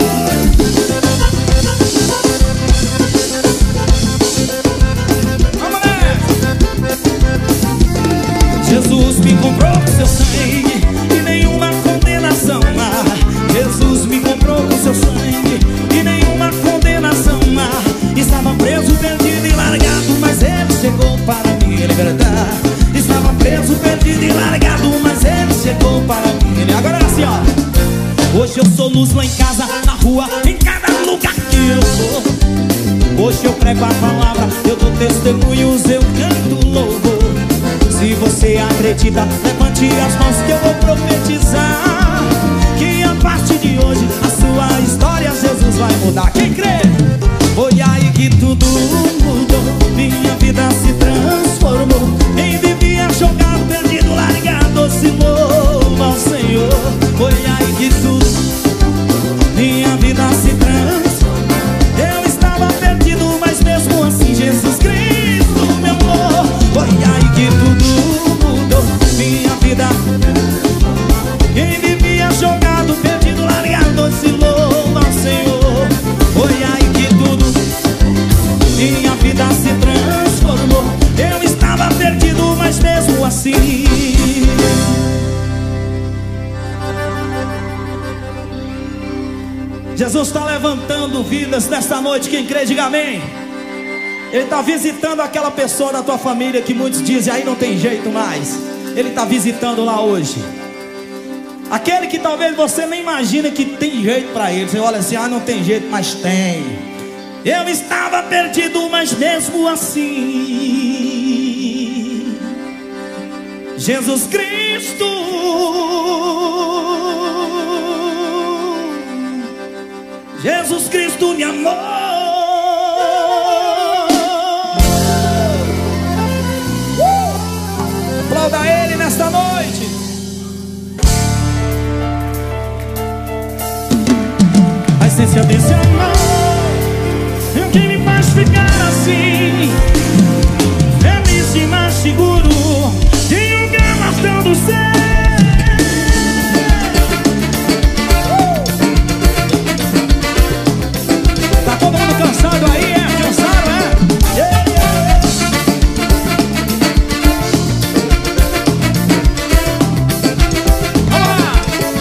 Vamos nessa. Jesus me comprou com seu sangue e nenhuma condenação há. Jesus me comprou com seu sangue e nenhuma condenação há. Estava preso, perdido e largado, mas ele chegou para me libertar. Estava preso, perdido e largado, mas ele chegou para mim. Agora é assim, ó. Hoje eu sou luz lá em casa, na rua, em cada lugar que eu vou. Hoje eu prego a palavra, eu dou testemunhos, eu canto louvor. Se você acredita, levante as mãos que eu vou profetizar que a partir de hoje a sua história Jesus vai mudar. Quem crê? Foi aí que tudo mudou, minha vida se transformou. Quem vivia jogado, perdido, largado, se louva ao Senhor. Foi aí que tudo, minha vida se transformou. Eu estava perdido, mas mesmo assim Jesus Cristo me amou. Foi aí que tudo mudou, minha vida. Quem vivia jogado, perdido, largado, se louva ao Senhor. Foi aí que tudo, minha vida se transformou. Eu estava perdido, mas mesmo assim Jesus está levantando vidas nesta noite. Quem crê, diga amém. Ele está visitando aquela pessoa da tua família que muitos dizem, aí não tem jeito mais. Ele está visitando lá hoje. Aquele que talvez você nem imagina que tem jeito para ele. Você olha assim, ah, não tem jeito, mas tem. Eu estava perdido, mas mesmo assim Jesus Cristo Jesus Cristo me amou. uh! Aplauda Ele nesta noite. A essência desse amor é o que me faz ficar assim, feliz e mais seguro de um galardão do céu. Tá todo mundo cansado aí, é? Cansado, é? Yeah, yeah. Vamos lá!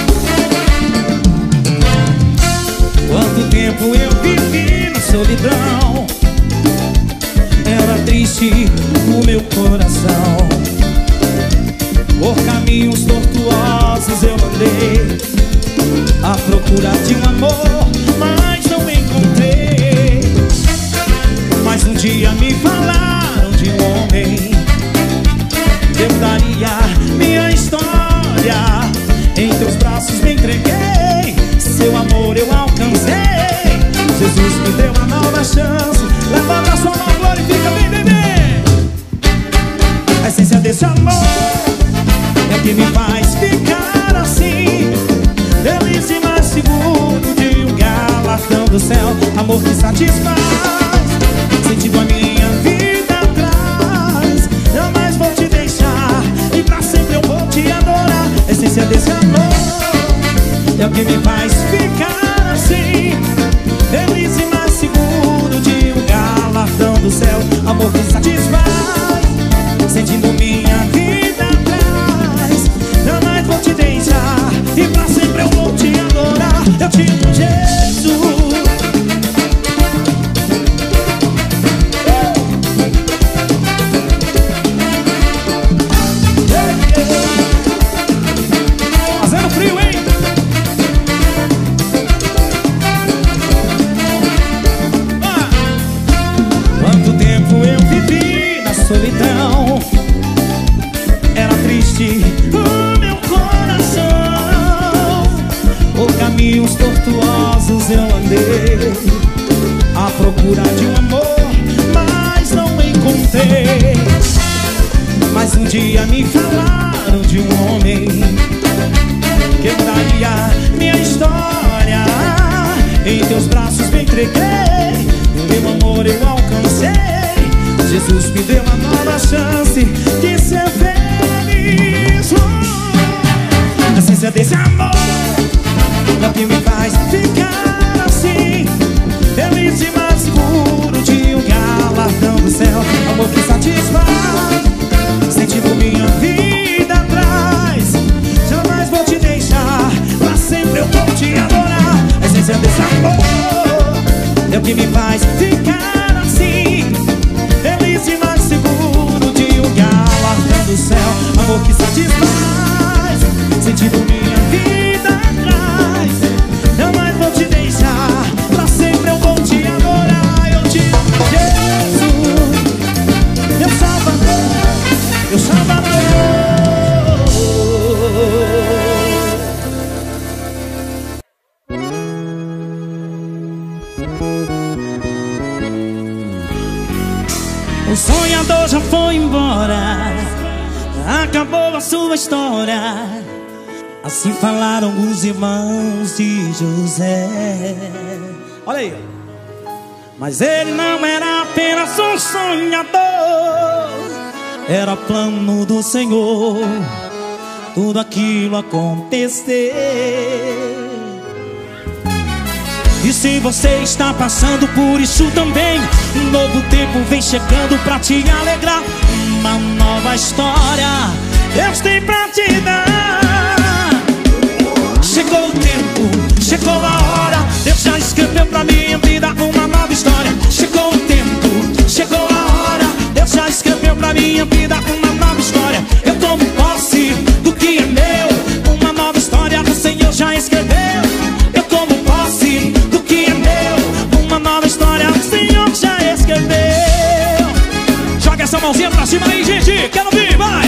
Quanto tempo eu vivi na solidão, era triste o meu coração. Por caminhos tortuosos eu andei à procura de um amor, mas não encontrei. Mas um dia me falaram de um homem, eu daria minha história, em teus braços me entreguei. satisfaz. Sentindo a minha vida atrás, jamais vou te deixar e pra sempre eu vou te adorar. A essência desse amor é o que me faz ficar assim, feliz e mais seguro de um galardão do céu. Amor que satisfaz. Sentindo minha vida atrás, jamais vou te deixar e pra sempre eu vou te adorar. Eu te amo, Jesus. Fazendo frio, hein? Ah. Quanto tempo eu vivi na solidão, era triste o meu coração. Por caminhos tortuosos eu andei à procura de um amor, mas não encontrei. Mas um dia me falaram de um homem que daria minha história. Em teus braços me entreguei, o meu amor eu alcancei. Jesus me deu uma nova chance de ser feliz. A essência desse amor é o que me faz ficar assim, feliz e mais seguro de um galardão do céu. Amor que satisfaz. Sentindo minha vida atrás, jamais vou te deixar, pra sempre eu vou te adorar. A essência desse amor é o que me faz ficar assim, feliz e mais seguro de um galardão do céu. Amor que satisfaz. Sentindo minha vida atrás, jamais vou te deixar, pra sempre eu vou te adorar. Eu te amo, Jesus, meu Salvador, meu Salvador. O sonhador já foi embora, acabou a sua história. Assim falaram os irmãos de José. Olha aí. Mas ele não era apenas um sonhador, era plano do Senhor tudo aquilo acontecer. E se você está passando por isso também, um novo tempo vem chegando pra te alegrar. Uma nova história Deus tem pra te dar. Chegou o tempo, chegou a hora, Deus já escreveu pra minha vida uma nova história. Chegou o tempo, chegou a hora, Deus já escreveu pra minha vida uma nova história. Eu tomo posse do que é meu, uma nova história o Senhor já escreveu. Eu tomo posse do que é meu, uma nova história o Senhor já escreveu. Joga essa mãozinha pra cima aí, gente, quero ouvir, vai!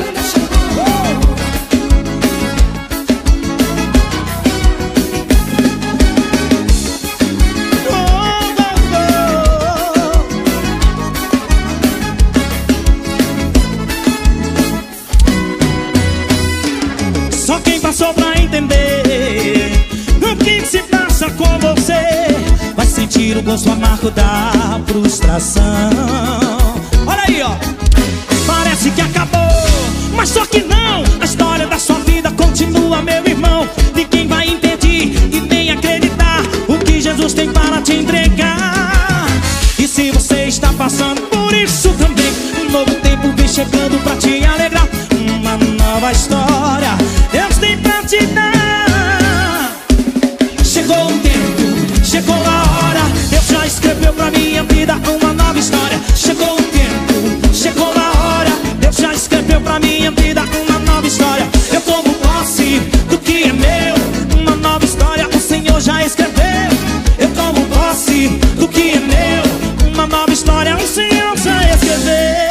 Só quem passou pra entender o que se passa com você vai sentir o gosto amargo da frustração. Olha aí, ó. Parece que acabou, mas só que não. A história da sua vida continua, meu irmão. Ninguém vai impedir e nem acreditar o que Jesus tem para te entregar. E se você está passando por isso também, um novo tempo vem chegando pra te alegrar. Uma nova história Deus tem pra te dar. Chegou o tempo, chegou a hora, Deus já escreveu pra minha vida uma nova história. Chegou o tempo, chegou a hora, Deus já escreveu pra minha vida uma nova história. Eu tomo posse do que é meu, uma nova história o Senhor já escreveu. Eu tomo posse do que é meu, uma nova história o Senhor já escreveu.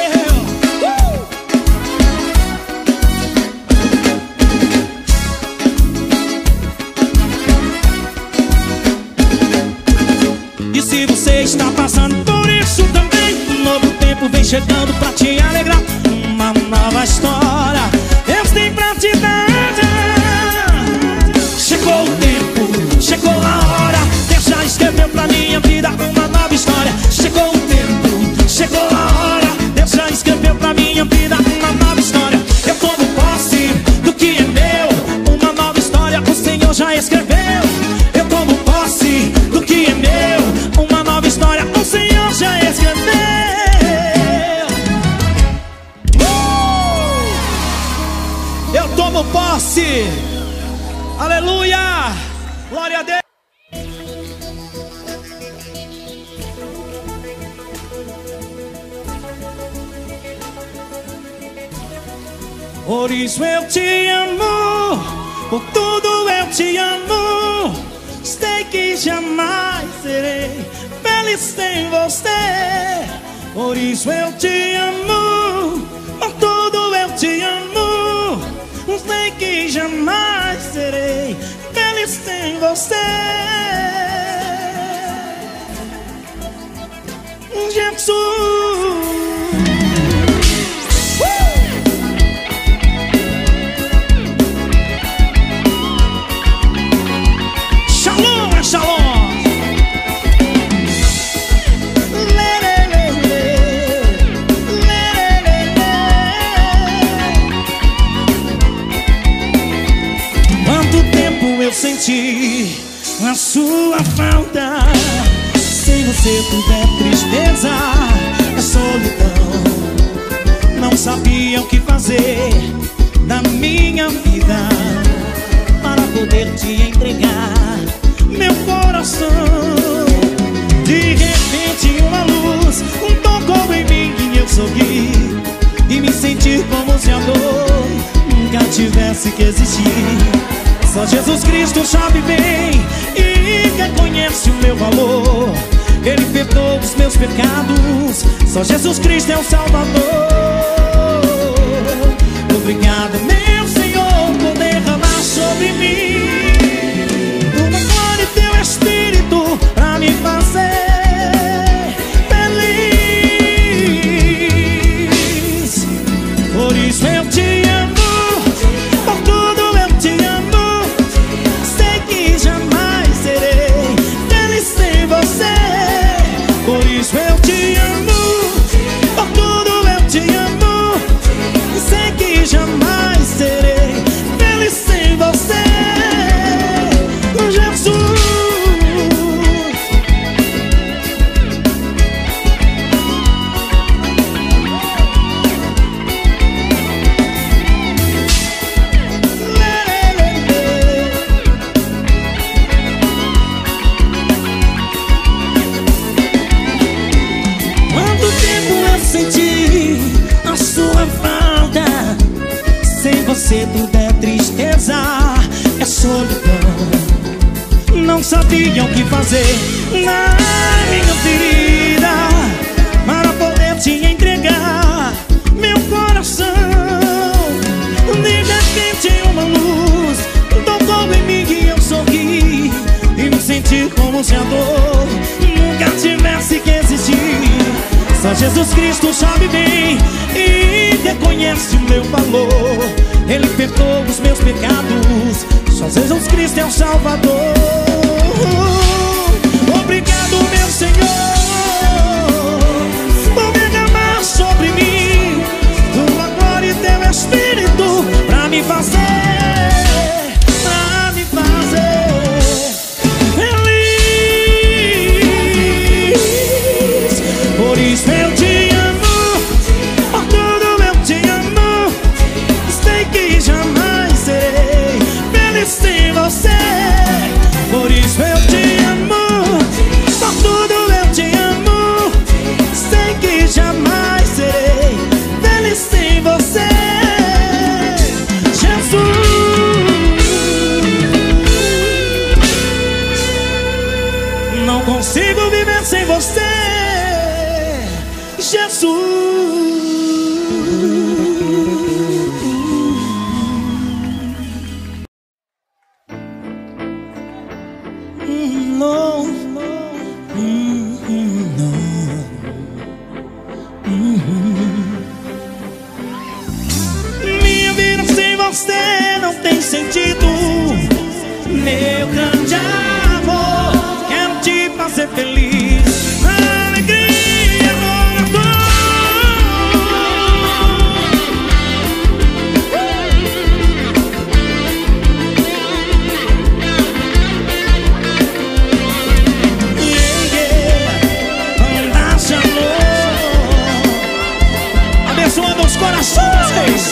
E se você está passando por isso também, um novo tempo vem chegando pra te alegrar. Uma nova história Deus tem pra te dar. Chegou o tempo, chegou a hora, Deus já escreveu pra minha vida chegou a hora, Deus já escreveu pra minha vida uma nova história. Eu tomo posse do que é meu, uma nova história o Senhor já escreveu. Eu tomo posse do que é meu, uma nova história o Senhor já escreveu. uh! Eu tomo posse. Aleluia, glória a Deus. Por isso eu te amo, por tudo eu te amo. Sei que jamais serei feliz sem você. Por isso eu te amo, por tudo eu te amo. Sei que jamais serei feliz sem você. Jesus. Senti a sua falta. Sem você tudo é tristeza, é solidão. Não sabia o que fazer da minha vida para poder te entregar meu coração. De repente uma luz um tocou em mim e eu sorri e me senti como se a dor nunca tivesse que existir. Só Jesus Cristo sabe bem e reconhece o meu valor. Ele perdoa os meus pecados. Só Jesus Cristo é o Salvador. Obrigado, meu Senhor, por derramar sobre mim uma glória e teu Espírito pra me fazer feliz. Por isso eu te amo, por tudo eu te amo. Por isso eu te amo, por tudo eu te amo. Sei que jamais serei feliz sem você, Jesus. Senti a sua falta. Sem você tudo é tristeza, é solidão. Não sabia o que fazer na minha vida para poder te entregar meu coração. De repente uma luz tocou em mim e eu sorri e me senti como se a dor nunca tivesse que existir. Só Jesus Cristo sabe bem e reconhece o meu valor. Ele perdoa os meus pecados. Só Jesus Cristo é o Salvador. Obrigado, meu Senhor, por derramar sobre mim tua glória e teu Espírito pra me fazer, pra me fazer feliz. Por isso eu te amo, por tudo eu te amo. Sei que jamais serei feliz sem você. Por isso eu te amo, por tudo eu te amo. Sei que jamais serei feliz sem você, Jesus. Não consigo viver sem você, Jesus. No, no, minha vida sem você não tem sentido. Meu grande amor, quero te fazer feliz. Alegria, amor, abençoando os corações.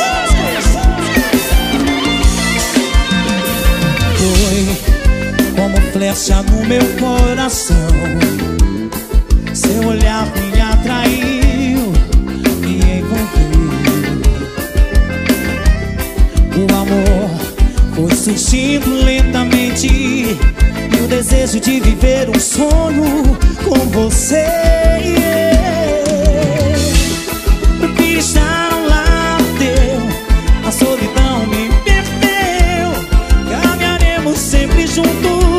Foi como flecha no meu coração, seu olhar me atraiu, me envolveu. O amor foi surgindo lentamente, e o desejo de viver um sonho com você. Prefiro estar ao lado teu, a solidão me perdeu. Caminharemos sempre juntos,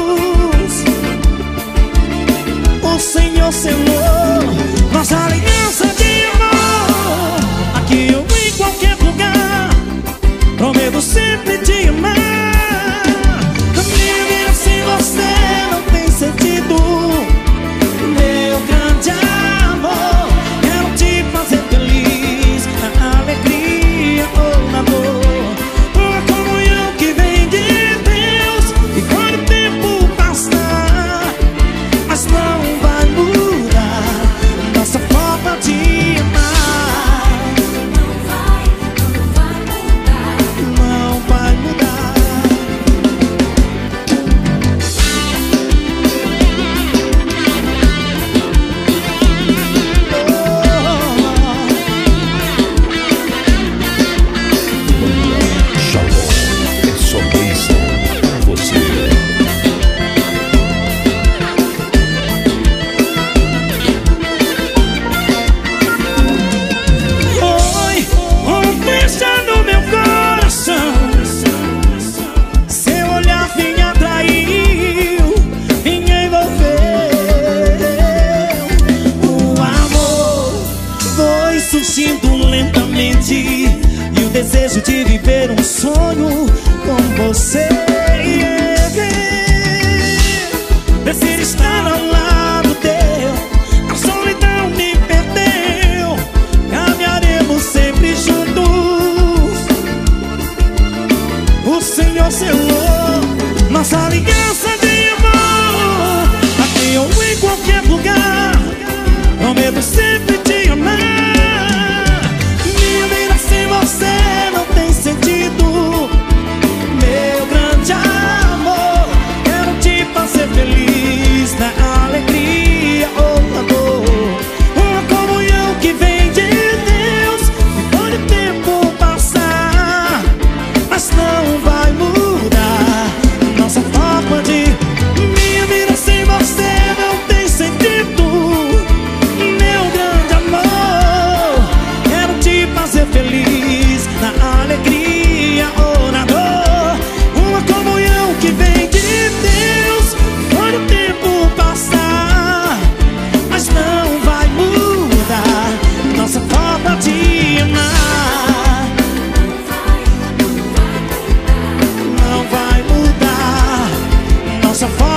o Senhor selou nossa aliança de amor. Aqui ou em qualquer lugar, prometo sempre te amar. Minha vida sem você não tem sentido. Meu grande amor, quero te fazer feliz, na alegria ou na dor. Uma comunhão que vem de Deus, e quando o tempo passar, mas não vai mudar nossa forma de amar. Não vai mudar. Shalom é só bênção pra você. Foi uma flecha no meu coração, seu olhar me atraiu, me envolveu. O amor foi surgindo lentamente, e o desejo de viver um sonho com você. Preciso estar ao lado teu, a solidão me perdeu. Caminharemos sempre juntos, o Senhor selou nossa aliança de amor. Aqui ou em qualquer lugar, prometo sempre te amar. Minha vida sem você não tem sentido. Meu grande amor, quero te fazer feliz, na alegria ou na dor. Uma comunhão que vem de Deus, e quando o tempo passar, mas não vai mudar nossa forma de. Minha vida sem você não tem sentido. Meu grande amor, quero te fazer feliz, na alegria ou na dor. Uma comunhão que vem de Deus, quando o tempo passar, mas não vai mudar nossa forma de amar. Não vai mudar nossa forma